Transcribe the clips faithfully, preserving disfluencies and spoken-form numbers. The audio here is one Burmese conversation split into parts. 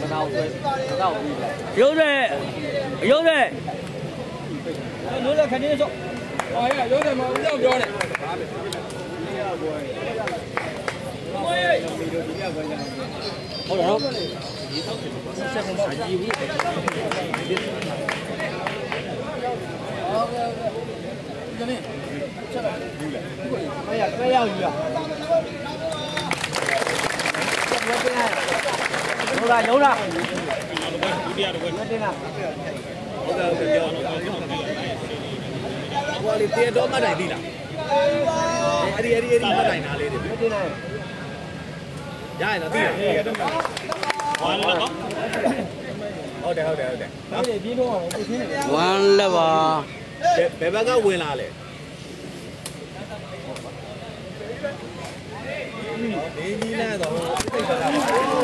有的，有的。 有的肯定说，哎呀，有的嘛，不要标的。好了。哎呀，这样鱼啊！有了，有了。我哩跌到乜嚟啲啦？啲啲啲乜嚟哪嚟啲？有係啦啲人。完了吧？好的好的好的。 完了吧？ 别别个ဝင်လာလေ。你你咧就သိ咗啦。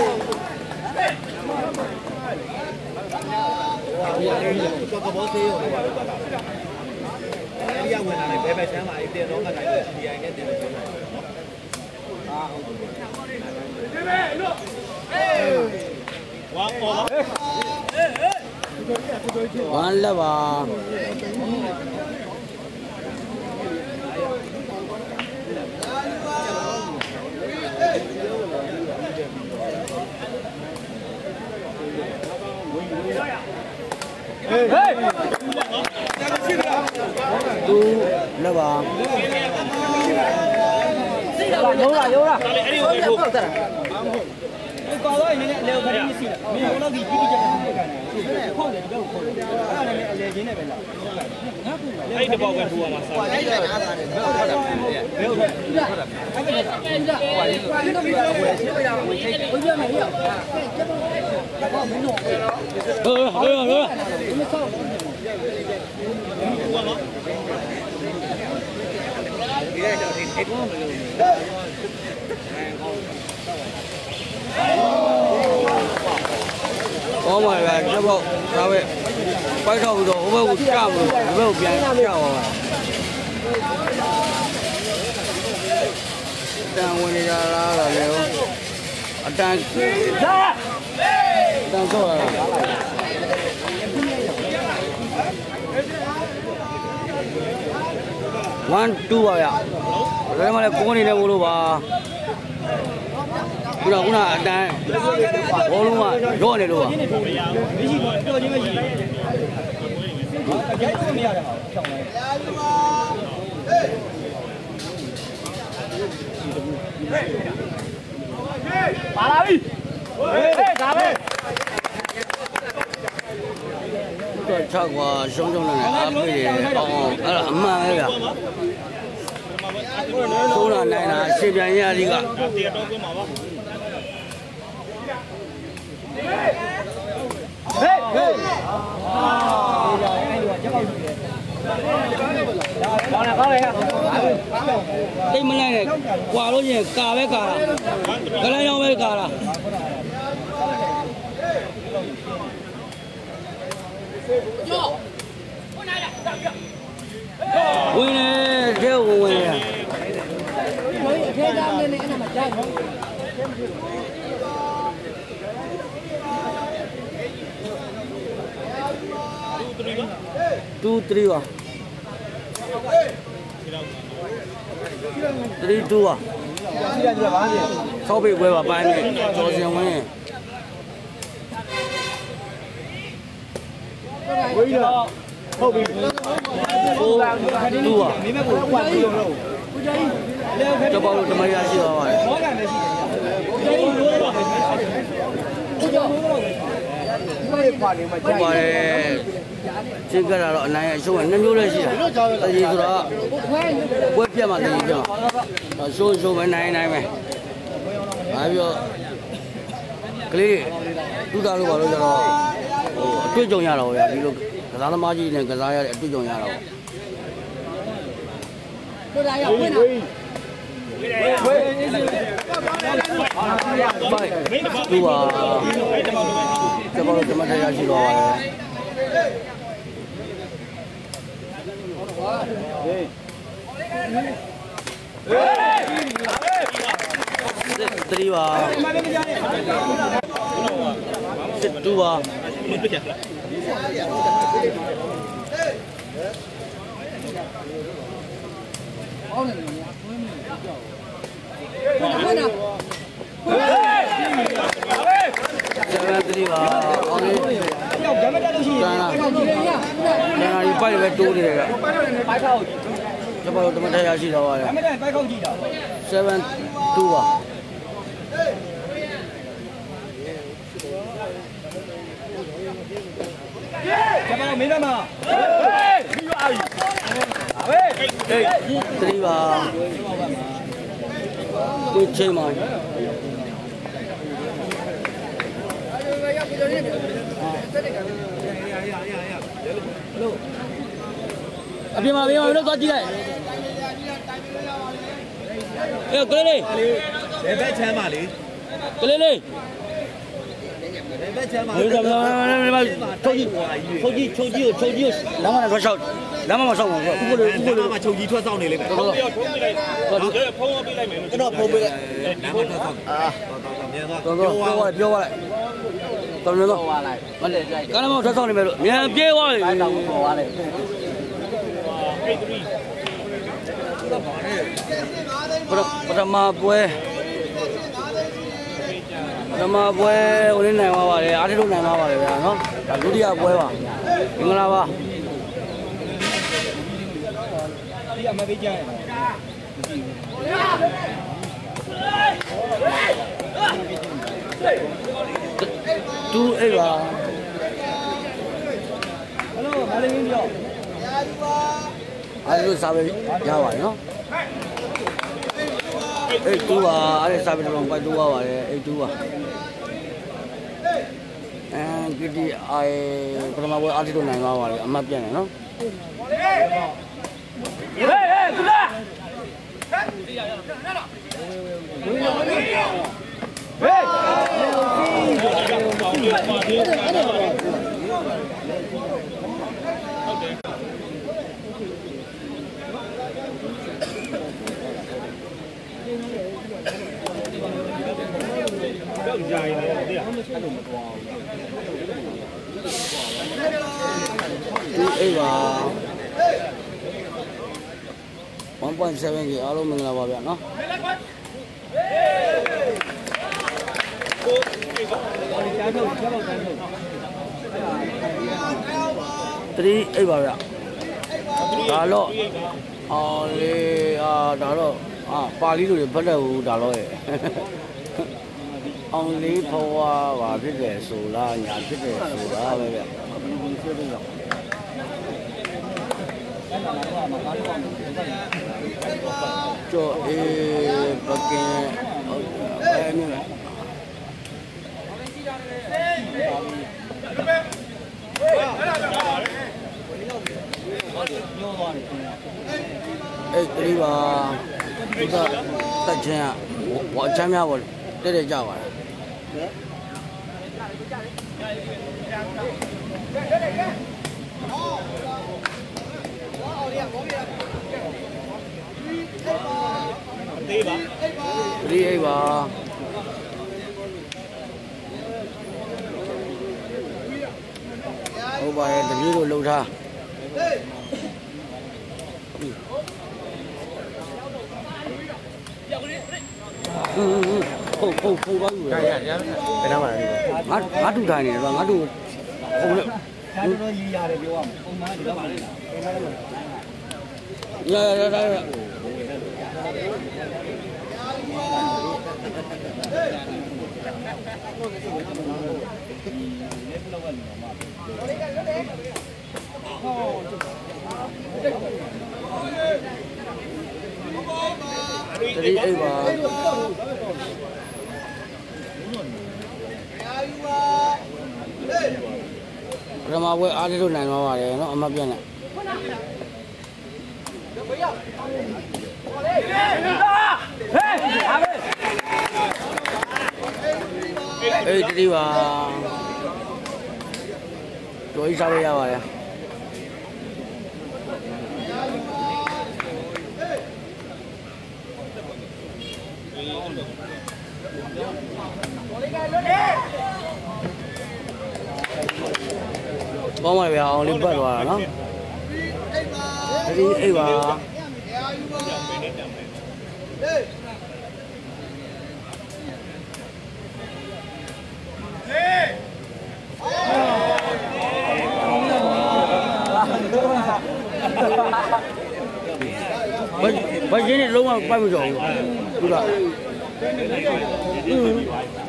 個個冇死喎。呢一ဝင်လာ嚟，別別請埋啲攞乜嚟嘅，啲人嘅啲嚟。啊， 完了吧？都了吧？有了有了。搞到人家聊开的事了，没有那个弟弟家的干的，靠的就靠的，那那那来人那边了。哎，这包管多了，我这个拿啥的？没有错，没有错的。哎，这个，我这个没有，我这个呀，我这我这没有。呃，好了好了。我买了这包，他们摆差不多，我们干不，我们边干我们。但我那家拉了没有？啊，但但够了。One two吧呀，咱们来过年的路路吧。kuna kuna dan bolu ma ro ne lo baပါလာပြီဟေးဒါပဲတော့ချောက်ကွာရှုံးရှုံးနဲ့အားပေးတယ်အောင်အောင်အဲ့ဒါအမှန်ပဲဗျာဆိုးလာနိုင်တာရှင်းပြန်ရသည်ကတရားတော်ကွင်းမှာပါဟေးဟေးအာအဲ့ဒီကချက်ပေါက်နေတယ်ကောင်းတယ်ကောင်းတယ်တိတ်မလိုက်နဲ့ကွာလို့ချင်းကာပဲကာတာကလန်းရောင်းပဲကာတာဝင်နေတဲ့ဝင်ဝင်ရအထဲသားနေနေအဲ့ဒါမှကြားနော်two threeပါthree twoပါဆောက်ပိတ်ပွဲပါပိုင်းနေကျော်စင်ဝင်းဝေးတော့ဟုတ်ပြီfour twoပါမိမကိုကွာပြီးတော့ဦးကြီးကျော်ပေါလို့ဓမ္မရရှိသွားပါတယ်ဘောကန်လည်းရှိတယ်ဦးကြီးလို့တော့ဦးကျော်လို့တော့ဒီပါနေမှာကြားပါတယ်ချင်းကြတာတော့အနိုင်အရှုံးကနှစ်မျိုးလည်းရှိတယ်တကြီးဆိုတော့ပွဲပြတ်မှတကြီးပြတ်မှာရှုံးရှုံးပဲနိုင်နိုင်ပဲဘာပြောကလေးတူတာလို့ပါလို့ကျတော့ဟိုအတွေ့အကြုံရတော့ဗျာဒီလိုကစားသမားကြီးနဲ့ကစားရတဲ့အတွေ့အကြုံရတော့တို့လာရောက်ဝင်လာဝေးဝေးဘိုင်တူပါကျမတို့ဓမ္မတရားရှိတော့ပါတယ်three ပါတူပါအောင်နေတယ်ဟုတ်တယ်ဟုတ်တယ်ကျန်တဲ့ပါအောင်လေးယောက်ဓမ္မတက်လို့ရှိရင်အဲ့ကောင်ကြီးရကျန်တာဒီပိုက်ပဲတိုးနေတယ်ကပိုက်ခောက်ကျမတို့ဓမ္မတရားရှိတော့ပါတယ်ဓမ္မတက်ပိုက်ခောက်ကြည့်တာ seven twoပါကျမတို့မင်းသားမဟေးပြီးသွားပြီဟေးဟေးသတိပါဒီချိန်မှာအပြင်မှာပြင်မှာလို့သွားကြည့်လိုက်အေးကလေးလေးဘယ်ဘက်ချမ်းပါလေကလေးလေးဘယ်ဘက်ချမ်းပါလေထုတ်ကြည့်ထုတ်ကြည့်ထုတ်ကြည့်ထုတ်ကြည့်လမ်းမနဲ့ထွက်လျှောက်လမ်းမမှာဆောက်မှာအခုကိုအခုကိုမှာချုပ်ကြီးထွက်ဆောင်နေလိမ့်မယ်တော်တော်ဖုန်းပေးလိုက်ဖုန်းပေးလိုက်မယ်ကျွန်တော်ဖုန်းပေးလိုက်လမ်းမထွက်ဆောင်အာတော်တော်မြန်သွားတော်တော်ပြောပါပြောပါလိုက်တော်တော်ပြောပါလိုက်မလဲကြိုက်ကလမ်းမထွက်ဆောင်နေမယ်လို့မြန်ပြေးသွားပြီတောင်းပေါ်သွားတယ်ပထမပွဲပထမပွဲဝင်နေနိုင်သွားပါတယ်အားထုတ်နိုင်သွားပါတယ်ဗျာနော်ဒါဒုတိယပွဲပါမင်္ဂလာပါဒီကမပေးကြရတူအေးပါဟယ်လိုမလေးကြီးပြောအားလို့စားပဲရပါတယ်နော်အေးတူပါအဲ့ဒီစားပဲတော့ပိုက်တူပါပါတယ်အေးတူပါအမ်ဂီဒီအိုင်ပထမပွဲအားထုတ်နိုင်သွားပါတယ်အမှတ်ပြတ်နေနော်ဟေးဟေးသူလားကြောက်ကြရင်လည်းတဲ့အဲ့လိုမသွားဘူးအေးပါone point seven ကြီးအားလုံးမင်္ဂလာပါဗျာနော်တရီအေးပါဗျာဒါတော့အော်လေအာဒါတော့အာပါဠိလိုဘတ်တယ်ဘူးဒါတော့ရဲ့အောင်လေးဘဝပါဖြစ်တယ်ဆိုလားညာဖြစ်တယ်ဆိုတာပဲဗျကျော်အေးပကင်အဲ့မြင်အဲ့ဒီပါဒီကတက်ချင်းကဝါချမ်းများပေါ်တဲ့တဲ့ကြပါတယ်သေးပါဒီအိပါဟုတ်ပါရဲ့တပည့်တို့လှုပ်ထားอืมๆဟုတ်ဟုတ်ဟုတ်ပါဘူးရရရဘယ်တော့မှလည်းငါငါတူထိုင်နေတယ်ငါတူဟုတ်လေဒါတော်တော်ကြီးရတယ်ပြောရမယ်ပုံမှန်ဒီတော့ပါလေရရရရတရီအိပါပထမပွဲအားထုတ်နိုင်သွားပါတယ်เนาะအမပြတ်နဲ့အေးတရီပါတို့ကြီးစားလို့ရပါတယ်ကောင်းပါဗျာအောင်လေးပတ်သွားတာနော်ဒီအိတ်ပါဘာဘာရင်းနဲ့လုံးဝပိုက်မကြောက်ဘူးဟုတ်လားอืม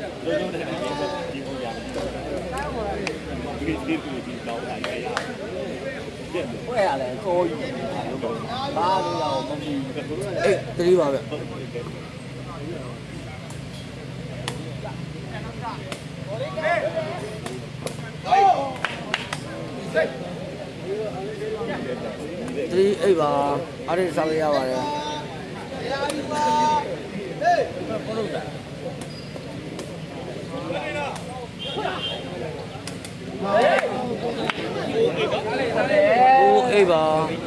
ဘယ်ရလဲကိုယူဘာလို့ရောမပြီးအေးတတိပါဗျတတိအေးပါအားရစားရပါတယ်โอ้เอ้ยป่ะ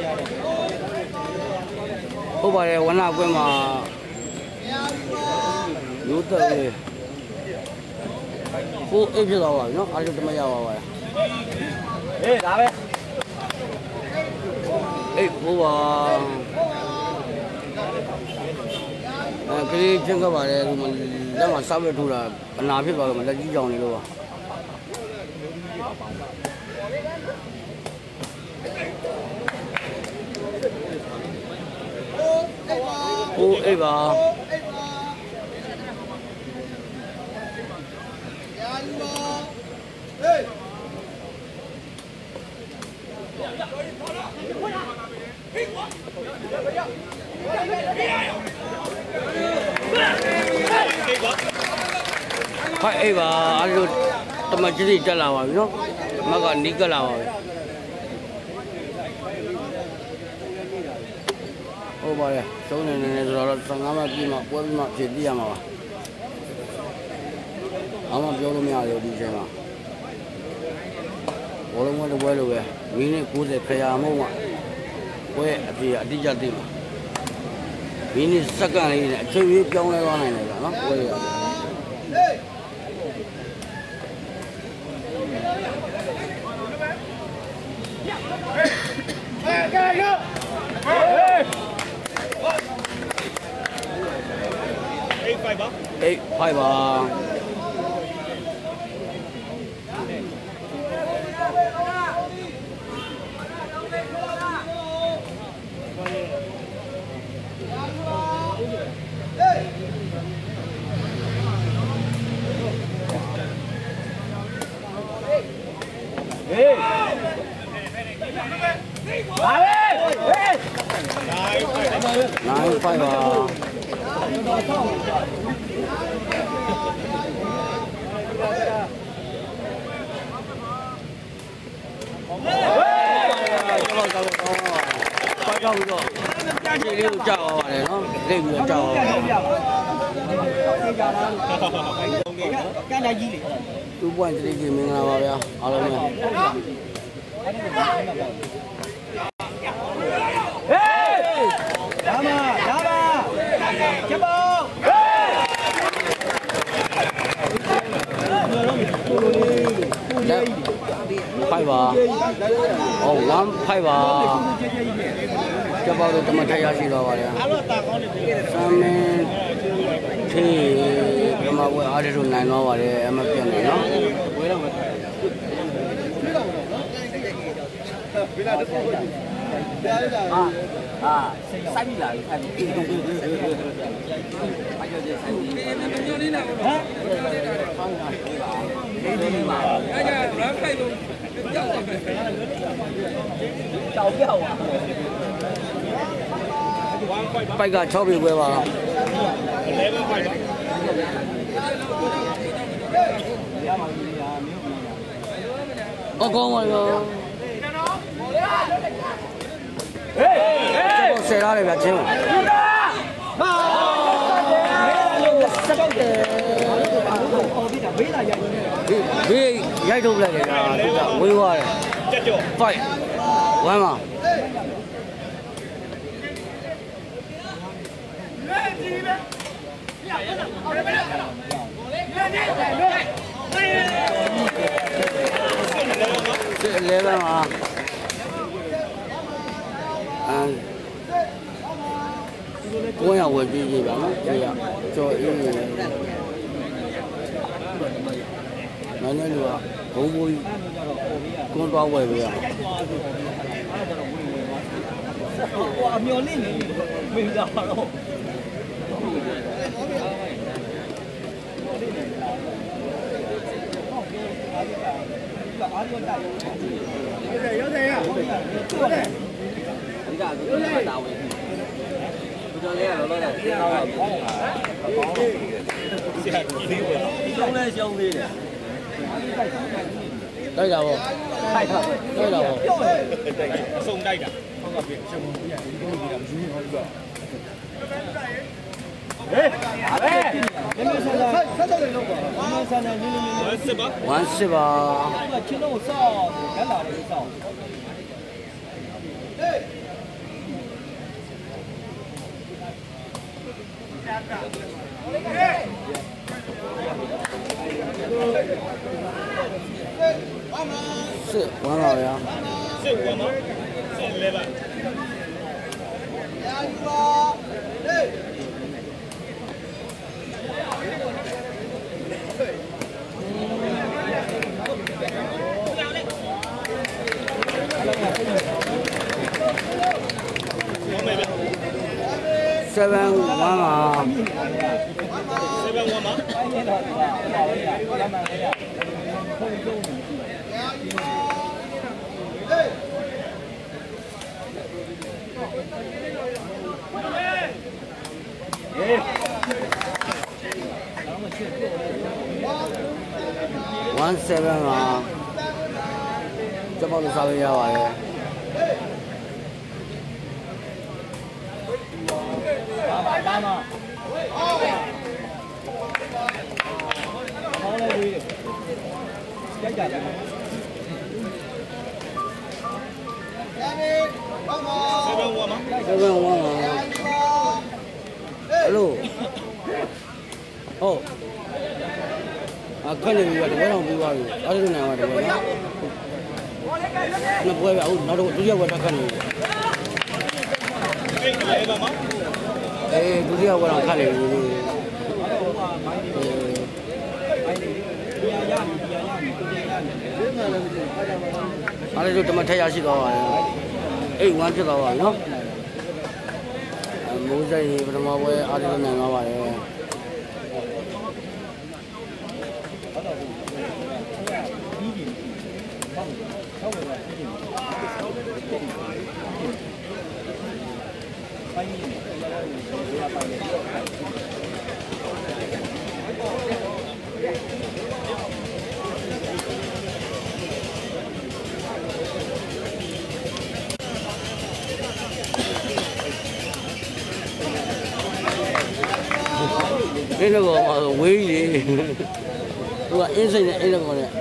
ဟုတ်ပါတယ်ဝနကွင်းမှာရိုးတက်လေးဟိုအိတ်ဖြစ်သွားပါပြီနော်အားလုံးတမရပါပါဟေးဒါပဲအေးဟိုပါအဲကလေးချင်းကပါတယ်ဒီမှာလက်မှာစောက်ရထူတာအနာဖြစ်သွားတော့လက်ကြီးကြောင်နေလို့ပါโอ้เอ้ยป่ะဖိုက်အေးပါအဲ့လိုတမကြီးတက်လာပါပြီနော်မကနီးကလာပါပြီဟုတ်ပါရဲ့သုံးနေနေဆိုတော့ဆယ်ငါးမှပြည့်မှပွဲပြီးမှဖြစ်ပြရမှာပါအမှပြောလို့မရဘူးဒီချိန်မှာဘောလုံးဝဲပွဲလိုပဲမိနစ်၉၀ခရာမဟုတ်မှပွဲအပြေအတိအကျသိမှာမိနစ်စက္ကန့်လေးနဲ့အချိန်ကြီးပြောင်းလဲသွားနိုင်တယ်ဗျာနော်ပွဲရeight five ba nine five baကြောက်ပြီးတော့ခြေလေးကိုကြောက်သွားပါတယ်နော်လိမ့်ပြီးတော့ကြောက်သွားပါကန်းလိုက်ကြီးလေ two point three ကြီးမင်္ဂလာပါဗျာအားလုံးပဲဟေးဒါမဒါပါချက်ပေါ့five ba oh one five baကျပေါ့တော့တမထရရှိတော့ပါလေအားလို့တာကောင်းနေပြီဆမ်းမင်းထေးဓမ္မဘွယ်အားရတို့နိုင်တော့ပါတယ်အမပြတ်နေနော်ဘွယ်တော့မထားအာအာစိုက်ပြီလားစိုက်ပြီဘာကြောင့်စိုက်ပြီညိုလေးလားဟမ်ဒီဒီမှာအဲ့ဒါရမ်းဖိုက်လို့ကြောက်တယ်ကြောက်ပြောက်อ่ะပိုက်က၆ပြီပွဲပါeleven fiveပါအကောင်းပါရောဟေးဟေးဆယ်ရတယ်ဗျာချင်းဟာစပေတ်တယ်အော်ဒီကဘေးလာရိုက်နေဘေးရိုက်ထုတ်လိုက်တယ်ကွာသူကဝေးသွားတယ်တက်ကြော five one ပါဆ eleven မှာအဲကိုရဝယ်ပြီးကြပါနော်ဒီကကြော်အေးနေတယ်မနေ့ကဘုံဘိုးကွန်သွားဝယ်ပြီးရဟိုအမျော်လင့်နေမင်းသားတော့အားရတိုက်ရောက်တယ်ရောက်တယ်ဟုတ်တယ်ဒီကဒီကတာဝင်ဘယ်လိုလဲလောလောဆယ်သိအောင်ပါဆရာကြီးလေးပဲရှုံးလဲရှုံးသေးတယ်တိုက်တာပေါ့တိုက်တာတိုက်တာပေါ့အစုံတိုက်တာဟုတ်ကဲ့ရှုံးပြရတယ်ဒီလိုကြီးတာမယူနေဟုတ်ပြီဟေးအားလေဒီလိုဆက်ဆက်ဆက်ဆက်လေးလုပ်ပါဘာမှဆက်နေနေနေဝမ်းစစ်ပါဝမ်းစစ်ပါချင်းတော့စောက်ဂက်လာလေးစောက်ဟေးစစ်ဝမ်းပါဗျာစစ်ဝမ်းပါစစ်လေးပါရာယူပါဟေး seven one ပါ seven oneပါအဲ့ဒါကပါလေရမှန်လေဖုန်းကြုံနေ one seven ပါကျွန်တော်တို့စားလို့ရပါတယ်ပါပါပါမဟောလေဝေးကြိုက်ကြတယ် seven oneပါ seven one ပါဟယ်လိုဟုတ်အခက်နေပြီတော့ဘယ်တော့ပြီးသွားပြီအားလုံးနိုင်ပါတယ်ဗျာနှစ်ပွဲပဲအခုနောက်တော့ဒုတိယပွဲတက်ခတ်နေပြီလေးပါမအေးဒုတိယပွဲတော့ခတ်နေပြီအားလုံးတမထက်ရရှိသွားပါရဲ့အိတ်ဝမ်းဖြစ်သွားပါနော်မိုးစိတ်ပထမပွဲအားလုံးနိုင်သွားပါတယ်အဲ့လိုကဝေးကြီးသူကအင်းစိတ်နဲ့အဲ့လိုကလည်း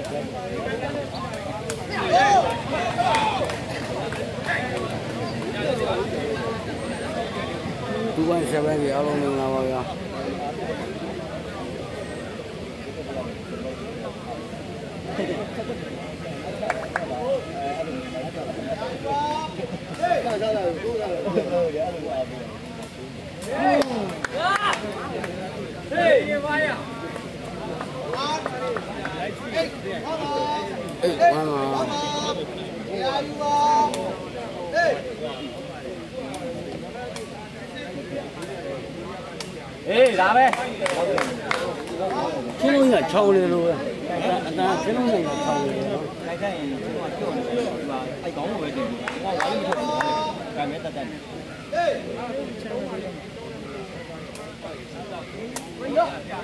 two point seven ကြီးအားလုံးမင်္ဂလာပါဗျာအေးဝမ်းပါအေးဒါပဲချင်းလုံးကချောင်းလေလို့ပဲအတန်းချင်းလုံးကချောင်းလေလို့ခိုက်ခိုက်ရင်ကျွန်တော်ပြောနေတယ်ဒီမှာအဲ့ကောင်းလို့ပဲတင်ပြီးဟောဝိုင်းမထုတ်ဘူးကံမဲ့တက်တက်နေအေးဝေးရော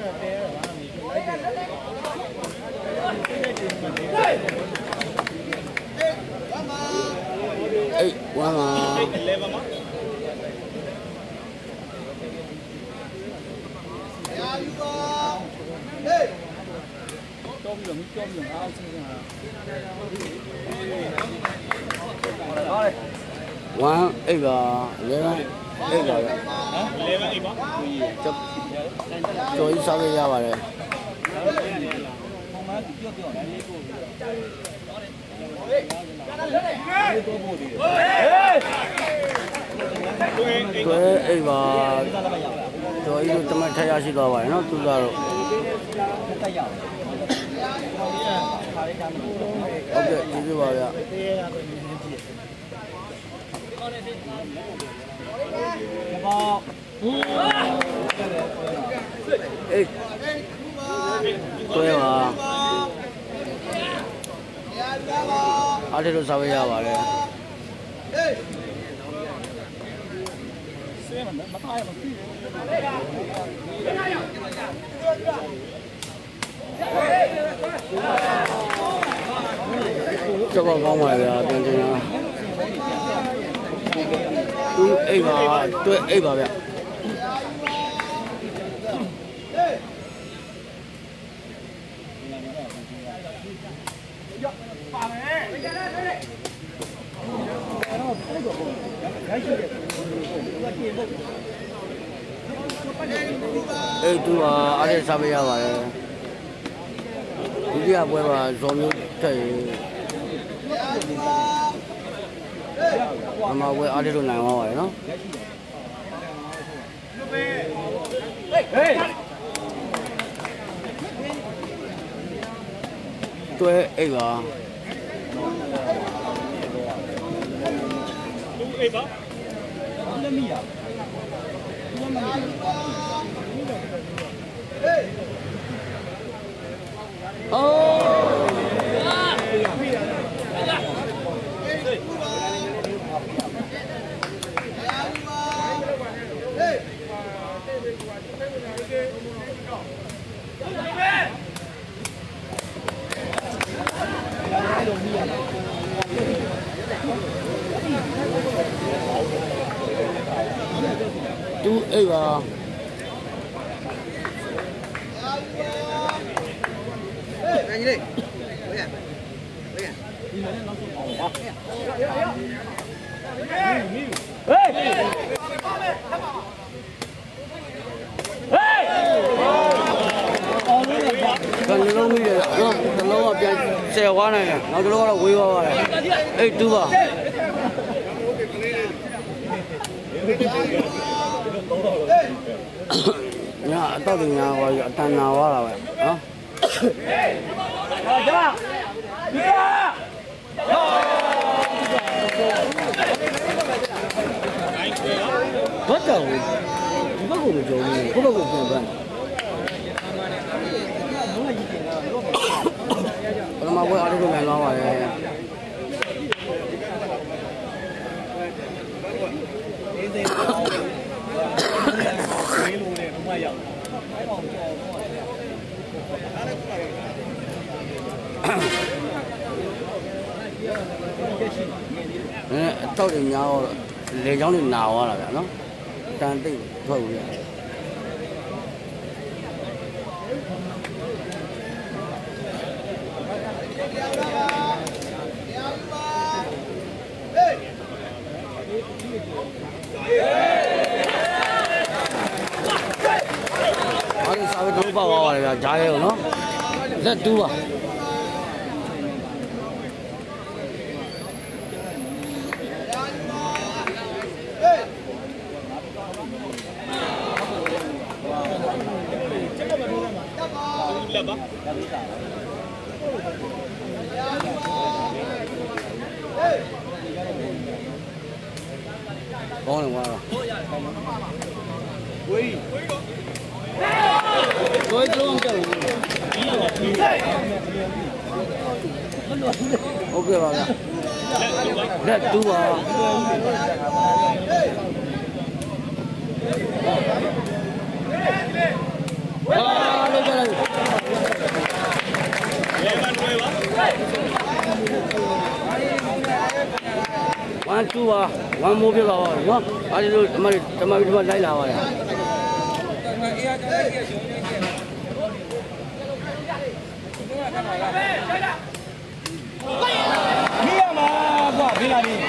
အေးဝမ်းပါလေးပါမရာယူပါဟေးတော့ပြီးတော့မပြောပြီးတော့အားချင်းချင်းဟာဟောလေ one eight ပါeleven eightပါဗျာဟမ်eleven eightပါကျော်ကျော်ကြီးစားလို့ရပါတယ်ပုံမှန်ပြောပြောလေးကိုအိမ်ပါတော်ကြီးတို့တမတ်ထရရှိသွားပါတယ်နော်သူကတော့ဟုတ်ကဲ့ကျေးဇူးပါဗျာအေးတွဲပါအားတလို့စားပေးရပါတယ်ကြောက်ကောင်းပါဗျာပြန်တင်လာသူအိပ်ပါတွဲအိပ်ပါဗျာအေးသူကအားရစားပေးရပါတယ်ဒုတိယပွဲမှာဇော်မျိုးထက်အမဝဲအားရလို့နိုင်သွားပါတယ်နော်တွဲအိပ်ပါအေးပါလက်မီးရအော်တူအိပ်ပါ anh đi bây giờ bây giờ còn lâu bây giờ nó lâu màပြန်xe quá này nè nó lâu là quý quá này ấy tu vào nhà tao từ nhà vào tan nào quá là vậy đó bắt đầu bắt đầu rồi có bao giờ vậy mà quay ở đây này lo rồi tao thì nhau lấy giống thì nào là vậy nó tan tinh thôi vậy anh sao cái túi bao rồi là trái rồi nó rất túi à con này qua rồi tôi luôn chờ ok rồi nè đẹp tu vào à đây đây one two à one more biết rồi đúng không anh đi mà mà mà lấy nào rồi Mía mà quả thế là gì?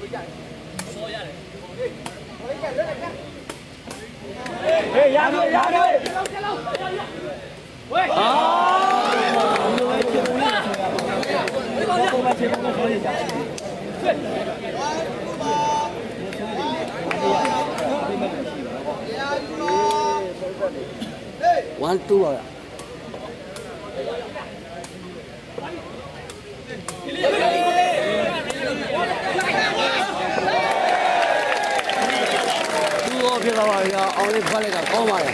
Hey, ra đi, ra đi. One two rồi. Two phía sau rồi, ông ấy phát lên cả có mà.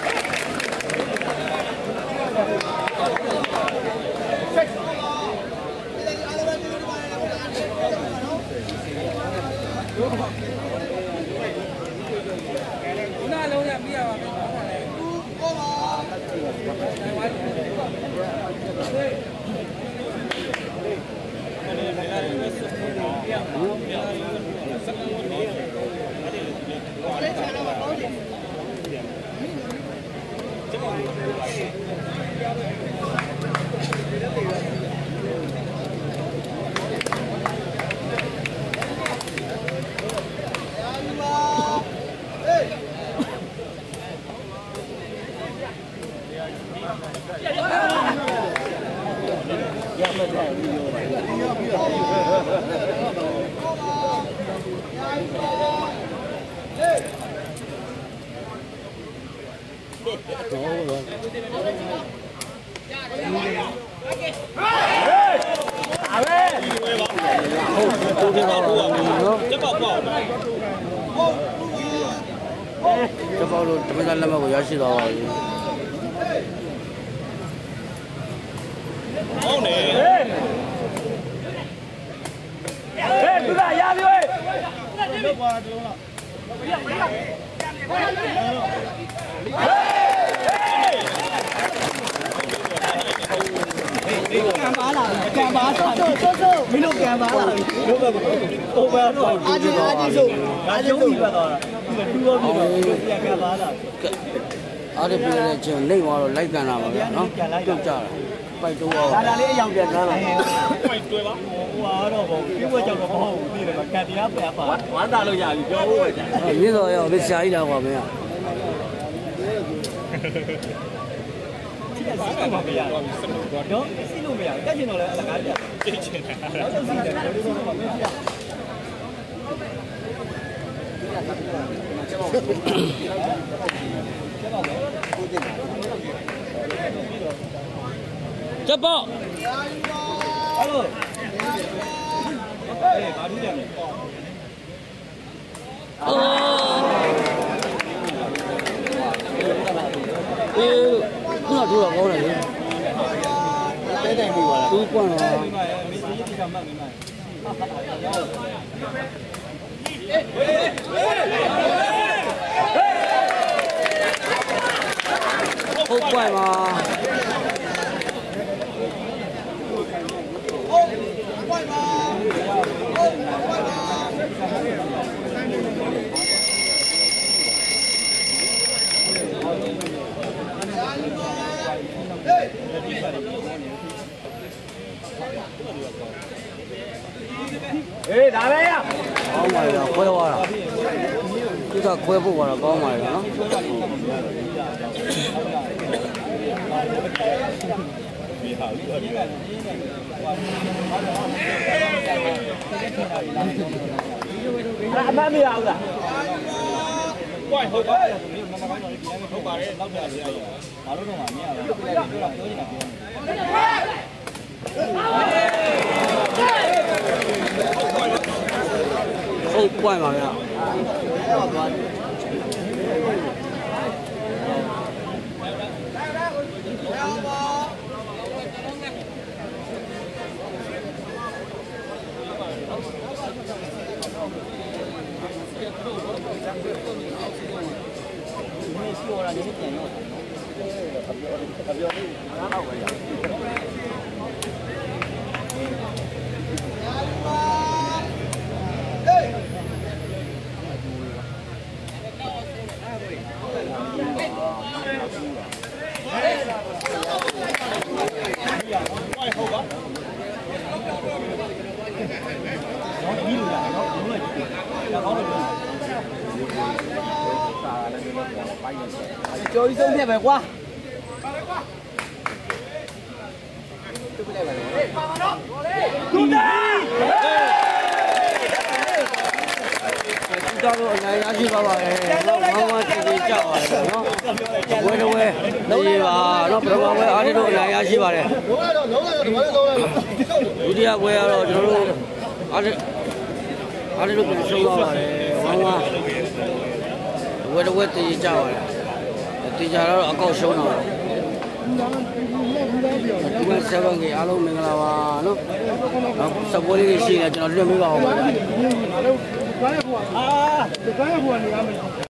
Cho bao luôn, chúng ta làm một cái gì đó. Ô nè. Ê, cứ lại ra đi ơi. Cam bá là cam bá sao sao sao mấy lúc cam bá là lúc mà ô bá rồi ai chứ ai chứ dùng ai chứ dùng là rồi đua đi rồi cam bá là ở đây bây giờ trường lấy vào lấy cái nào mà nó tiêu trả bay đua ra ra lấy dòng tiền ra là Quay đuôi bác. quá đâu bộ cái qua trong bộ đi là cam đi áp áp à quán ta luôn giờ cho rồi biết rồi ở bên trái đâu mà mày xin mà bây giờ đó xin luôn bây giờ cái gì nó là là cái gì Chơi chuyện này. nó đâu xin được nó đi đâu mà bây giờ chấp bộ alo ê bà đi đi ừ cứ là thu là con này cái này mình gọi là thu quan là không quay mà ê đá đấy à có mày là quay qua là chúng ta quay bộ là có mày đó đã ba mươi ao rồi Quay hồi đó. Không bà đấy, lóc ra gì vậy? bảo lúc nào mà không quay mà mày nó đi lại nó đúng là 一种片呗，瓜。 到时候来拿去吧吧，往往自己叫啊，喏，喂着喂，对吧？喏，不能喂，阿里头来拿去吧嘞。有的喂啊咯，就是阿里阿里头变收到了嘞，往往喂着喂自己叫啊，自己叫了阿高收了。ဒီမှာဆက်ပါကြီးအားလုံးမင်္ဂလာပါနော်။စပွဲလေးရှိနေကျွန်တော်လွတ်မိပါအောင်ပါ။啊，这专业户你俺们。